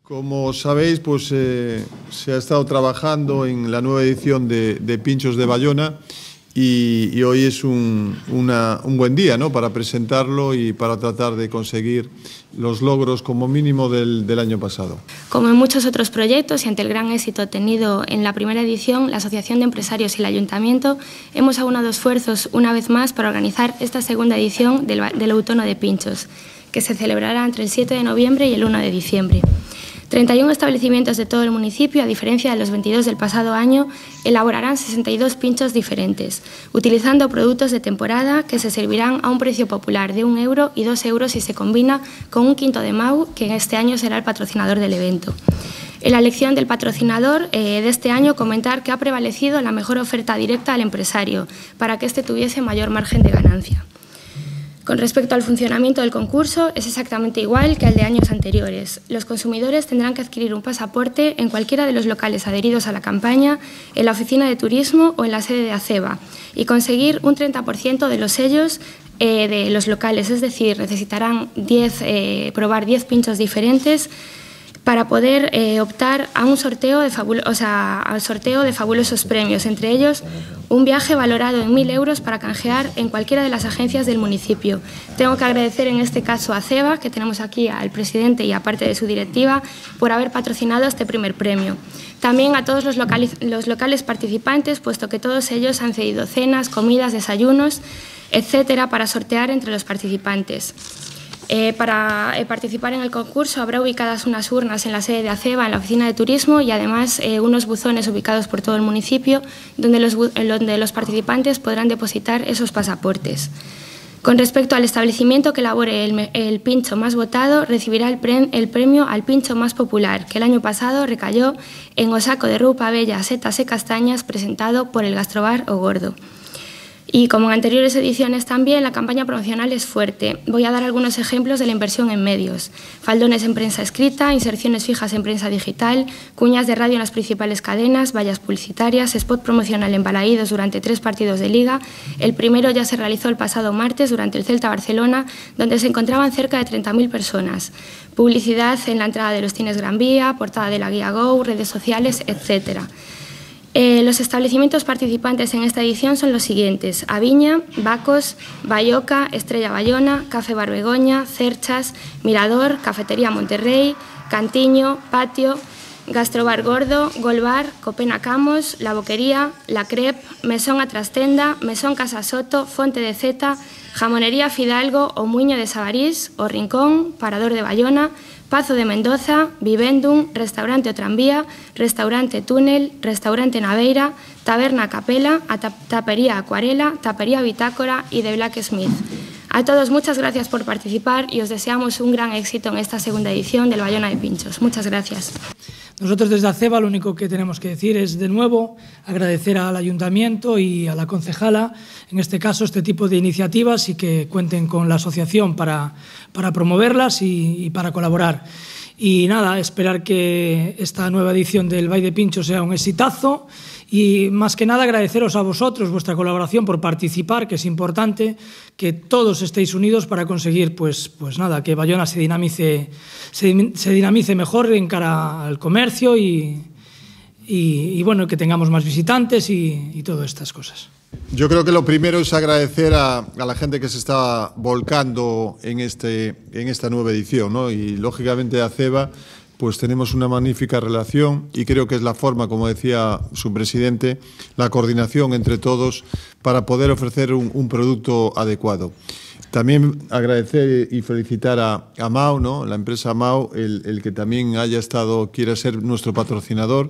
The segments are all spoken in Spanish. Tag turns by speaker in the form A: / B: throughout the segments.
A: Como sabéis, pues se ha estado trabajando en la nueva edición de Pinchos de Bayona y hoy es un buen día, ¿no?, para presentarlo y para tratar de conseguir los logros como mínimo del año pasado.
B: Como en muchos otros proyectos y ante el gran éxito tenido en la primera edición, la Asociación de Empresarios y el Ayuntamiento hemos aunado esfuerzos una vez más para organizar esta segunda edición del Outono de Pinchos, que se celebrará entre el 7 de noviembre y el 1 de diciembre. 31 establecimientos de todo el municipio, a diferencia de los 22 del pasado año, elaborarán 62 pinchos diferentes, utilizando productos de temporada que se servirán a un precio popular de 1 euro y 2 euros si se combina con un quinto de Mau, que en este año será el patrocinador del evento. En la elección del patrocinador de este año, comentar que ha prevalecido la mejor oferta directa al empresario, para que éste tuviese mayor margen de ganancia. Con respecto al funcionamiento del concurso, es exactamente igual que el de años anteriores. Los consumidores tendrán que adquirir un pasaporte en cualquiera de los locales adheridos a la campaña, en la oficina de turismo o en la sede de ACEBA, y conseguir un 30% de los sellos de los locales, es decir, necesitarán probar 10 pinchos diferentes para poder optar a un sorteo al sorteo de fabulosos premios, entre ellos un viaje valorado en 1.000 euros para canjear en cualquiera de las agencias del municipio. Tengo que agradecer en este caso a CEBA, que tenemos aquí al presidente y a parte de su directiva, por haber patrocinado este primer premio. También a todos los locales participantes, puesto que todos ellos han cedido cenas, comidas, desayunos, etcétera, para sortear entre los participantes. Para participar en el concurso habrá ubicadas unas urnas en la sede de ACEBA, en la oficina de turismo, y además unos buzones ubicados por todo el municipio donde los participantes podrán depositar esos pasaportes. Con respecto al establecimiento que elabore el pincho más votado, recibirá el premio al pincho más popular, que el año pasado recayó en o saco de roupa bella, setas e castañas, presentado por el Gastrobar O Gordo. Y como en anteriores ediciones también, la campaña promocional es fuerte. Voy a dar algunos ejemplos de la inversión en medios: faldones en prensa escrita, inserciones fijas en prensa digital, cuñas de radio en las principales cadenas, vallas publicitarias, spot promocional en Balaídos durante 3 partidos de Liga. El primero ya se realizó el pasado martes durante el Celta Barcelona, donde se encontraban cerca de 30.000 personas. Publicidad en la entrada de los cines Gran Vía, portada de la guía Go, redes sociales, etcétera. Los establecimientos participantes en esta edición son los siguientes: Aviña, Bacos, Bayoca, Estrella Bayona, Café Bar Begoña, Cerchas, Mirador, Cafetería Monterrey, Cantiño, Patio, Gastrobar Gordo, Golbar, Copena Camos, La Boquería, La Crep, Mesón Atrastenda, Mesón Casa Soto, Fonte de Zeta, Jamonería Fidalgo, O Muiño de Sabarís, O Rincón, Parador de Bayona, Pazo de Mendoza, Vivendum, Restaurante O Tranvía, Restaurante Túnel, Restaurante Naveira, Taberna Capela, Tapería Acuarela, Tapería Bitácora y The Black Smith. A todos, muchas gracias por participar y os deseamos un gran éxito en esta segunda edición del Bayona de Pinchos. Muchas gracias.
C: Nosotros desde ACEBA lo único que tenemos que decir es, de nuevo, agradecer al Ayuntamiento y a la concejala, en este caso, este tipo de iniciativas, y que cuenten con la asociación para promoverlas y para colaborar. Y nada, esperar que esta nueva edición del Vai de Pinchos sea un exitazo, y más que nada agradeceros a vosotros vuestra colaboración por participar, que es importante que todos estéis unidos para conseguir pues nada, que Bayona se dinamice mejor en cara al comercio y bueno, que tengamos más visitantes y todas estas cosas.
A: Yo creo que lo primero es agradecer a la gente que se está volcando en esta nueva edición, ¿no? Y lógicamente a CEBA pues tenemos una magnífica relación y creo que es la forma, como decía su presidente, la coordinación entre todos para poder ofrecer un producto adecuado. También agradecer y felicitar a Mau, ¿no?, la empresa Mau, el que también quiera ser nuestro patrocinador.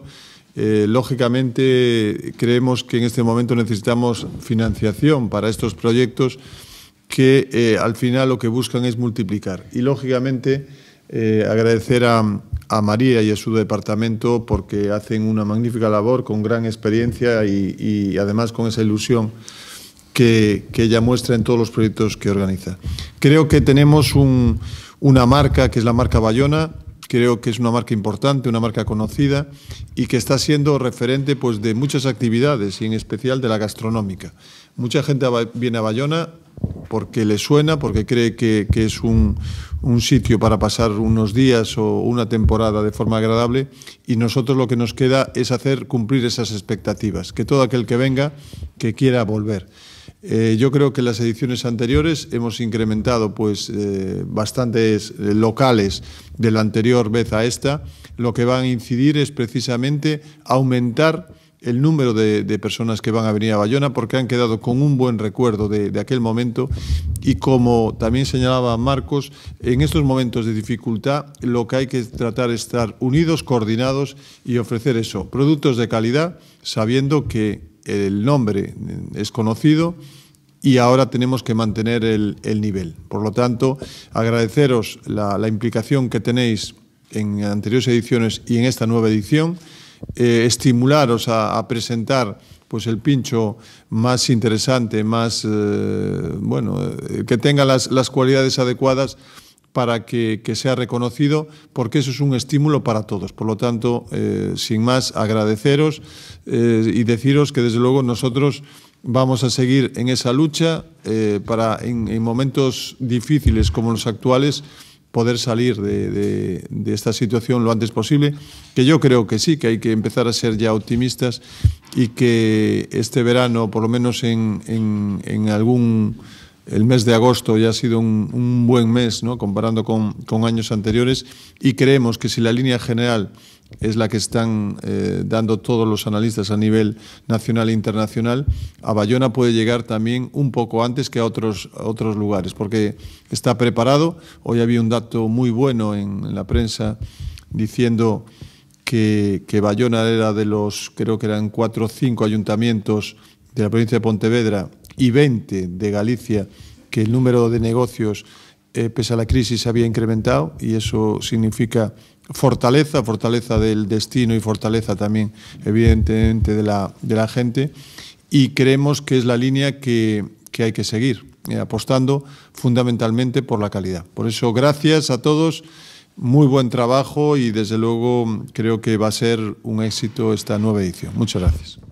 A: Lógicamente, creemos que en este momento necesitamos financiación para estos proyectos que al final lo que buscan es multiplicar. Y lógicamente agradecer a María y a su departamento, porque hacen una magnífica labor con gran experiencia y además con esa ilusión que ella muestra en todos los proyectos que organiza. Creo que tenemos una marca que es la marca Bayona, creo que es una marca importante, una marca conocida y que está siendo referente pues, de muchas actividades y en especial de la gastronómica. Mucha gente viene a Bayona porque le suena, porque cree que es un sitio para pasar unos días o una temporada de forma agradable, y nosotros lo que nos queda es hacer cumplir esas expectativas, que todo aquel que venga, que quiera volver. Yo creo que en las ediciones anteriores hemos incrementado pues, bastantes locales de la anterior vez a esta. Lo que van a incidir es precisamente aumentar el número de personas que van a venir a Bayona, porque han quedado con un buen recuerdo de aquel momento, y como también señalaba Marcos, en estos momentos de dificultad lo que hay que tratar es estar unidos, coordinados y ofrecer eso, productos de calidad, sabiendo que el nombre es conocido y ahora tenemos que mantener el nivel. Por lo tanto, agradeceros la implicación que tenéis en anteriores ediciones y en esta nueva edición, estimularos a presentar pues el pincho más interesante, más que tenga las cualidades adecuadas para que sea reconocido, porque eso es un estímulo para todos. Por lo tanto, sin más, agradeceros y deciros que desde luego nosotros vamos a seguir en esa lucha para en momentos difíciles como los actuales poder salir de esta situación lo antes posible, que yo creo que sí, que hay que empezar a ser ya optimistas y que este verano, por lo menos el mes de agosto ya ha sido un buen mes, ¿no?, comparando con años anteriores, y creemos que si la línea general es la que están dando todos los analistas a nivel nacional e internacional, a Bayona puede llegar también un poco antes que a otros lugares, porque está preparado. Hoy había un dato muy bueno en la prensa diciendo que Bayona era de los, creo que eran 4 o 5 ayuntamientos de la provincia de Pontevedra y 20 de Galicia, que el número de negocios, pese a la crisis, había incrementado, y eso significa fortaleza del destino y fortaleza también, evidentemente, de la gente, y creemos que es la línea que hay que seguir, apostando fundamentalmente por la calidad. Por eso, gracias a todos, muy buen trabajo, y desde luego creo que va a ser un éxito esta nueva edición. Muchas gracias.